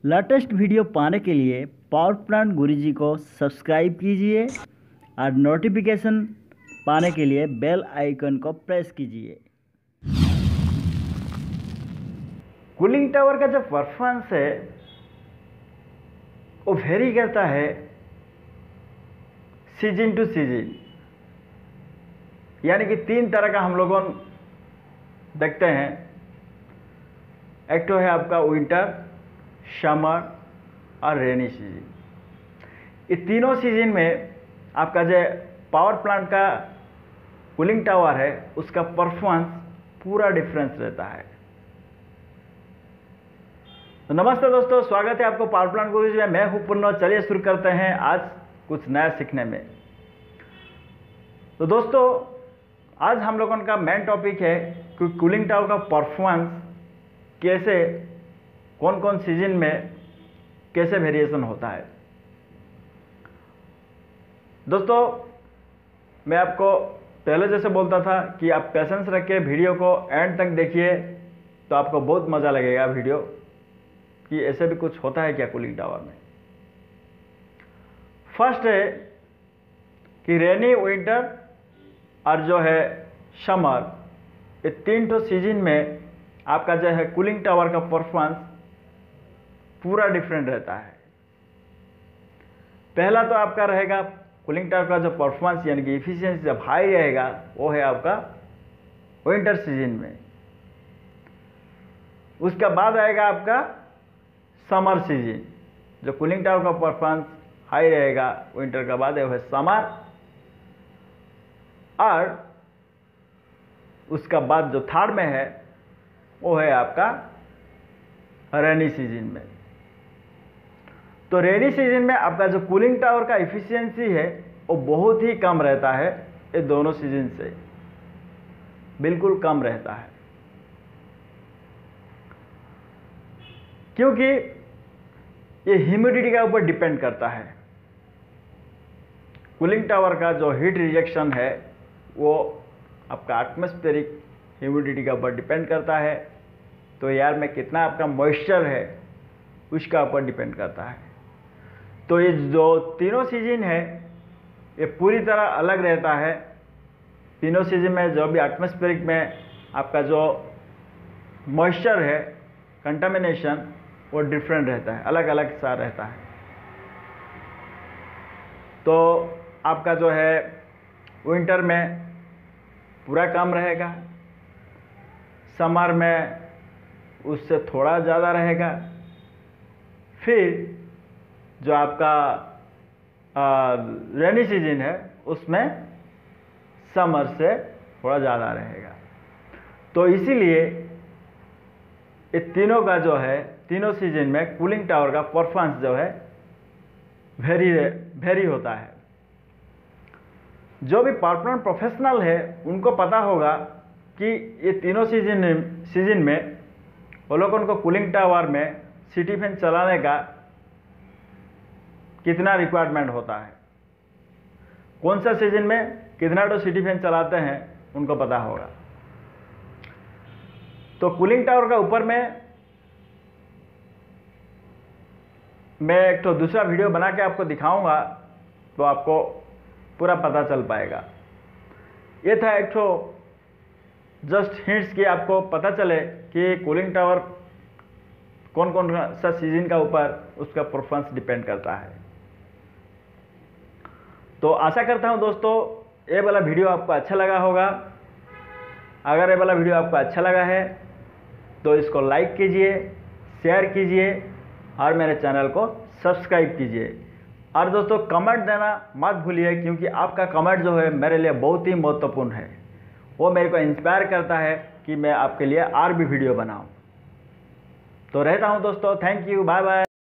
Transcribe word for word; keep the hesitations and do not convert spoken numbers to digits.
Latest video पाने के लिए पावर प्लांट गुरुजी को सब्सक्राइब कीजिए और नोटिफिकेशन पाने के लिए बेल आइकन को प्रेस कीजिए। कूलिंग टावर का जो परफॉर्मेंस है वो वेरी करता है सीजन टू सीजन, यानी कि तीन तरह का हम लोगों देखते हैं। एक तो है आपका विंटर, समर और रेनी सीजन। ये तीनों सीजन में आपका जो पावर प्लांट का कूलिंग टावर है उसका परफॉर्मेंस पूरा डिफरेंस रहता है। तो नमस्ते दोस्तों, स्वागत है आपको पावर प्लांट गुरुजी में। मैं हूं पुन्नो। चलिए शुरू करते हैं आज कुछ नया सीखने में। तो दोस्तों, आज हम लोगों का मेन टॉपिक है कि कूलिंग टावर का परफॉर्मेंस कैसे, कौन कौन सीजन में कैसे वेरिएशन होता है। दोस्तों, मैं आपको पहले जैसे बोलता था कि आप पेशेंस रख के वीडियो को एंड तक देखिए तो आपको बहुत मज़ा लगेगा वीडियो कि ऐसे भी कुछ होता है क्या कूलिंग टावर में। फर्स्ट है कि रेनी, विंटर और जो है समर, ये तीन तो सीजन में आपका जो है कूलिंग टावर का परफॉर्मेंस पूरा डिफरेंट रहता है। पहला तो आपका रहेगा कूलिंग टावर का जो परफॉर्मेंस यानी कि एफिशिएंसी जब हाई रहेगा वो है आपका विंटर सीजन में। उसका बाद आएगा आपका समर सीजन, जो कूलिंग टावर का परफॉर्मेंस हाई रहेगा विंटर का बाद है वो है समर। और उसका बाद जो थर्ड में है वो है आपका रेनी सीजन में। तो रेनी सीजन में आपका जो कूलिंग टावर का एफिशिएंसी है वो बहुत ही कम रहता है, ये दोनों सीजन से बिल्कुल कम रहता है, क्योंकि ये ह्यूमिडिटी के ऊपर डिपेंड करता है। कूलिंग टावर का जो हीट रिजेक्शन है वो आपका एटमॉस्फेरिक ह्यूमिडिटी के ऊपर डिपेंड करता है। तो एयर में कितना आपका मॉइस्चर है उसका ऊपर डिपेंड करता है। तो ये जो तीनों सीजन है ये पूरी तरह अलग रहता है। तीनों सीजन में जो भी एटमॉस्फेरिक में आपका जो मॉइस्चर है, कंटामिनेशन, वो डिफरेंट रहता है, अलग अलग सा रहता है। तो आपका जो है विंटर में पूरा कम रहेगा, समर में उससे थोड़ा ज़्यादा रहेगा, फिर जो आपका रेनी सीजन है उसमें समर से थोड़ा ज़्यादा रहेगा। तो इसीलिए ये तीनों का जो है तीनों सीजन में कूलिंग टावर का परफॉर्मेंस जो है वेरी वेरी होता है। जो भी पावर प्लांट प्रोफेशनल है उनको पता होगा कि ये तीनों सीजन सीजन में वो लोगों को कूलिंग टावर में सिटी फैन चलाने का कितना रिक्वायरमेंट होता है, कौन सा सीजन में कितना तो सिटी फैन चलाते हैं उनको पता होगा। तो कूलिंग टावर का ऊपर में मैं एक तो दूसरा वीडियो बना के आपको दिखाऊंगा तो आपको पूरा पता चल पाएगा। ये था एक तो जस्ट हिंट्स कि आपको पता चले कि कूलिंग टावर कौन कौन सा सीजन का ऊपर उसका परफॉर्मेंस डिपेंड करता है। तो आशा करता हूं दोस्तों ये वाला वीडियो आपको अच्छा लगा होगा। अगर ये वाला वीडियो आपको अच्छा लगा है तो इसको लाइक कीजिए, शेयर कीजिए और मेरे चैनल को सब्सक्राइब कीजिए। और दोस्तों कमेंट देना मत भूलिए, क्योंकि आपका कमेंट जो है मेरे लिए बहुत ही महत्वपूर्ण है। वो मेरे को इंस्पायर करता है कि मैं आपके लिए और भी वीडियो बनाऊं। तो रहता हूं दोस्तों, थैंक यू, बाय बाय।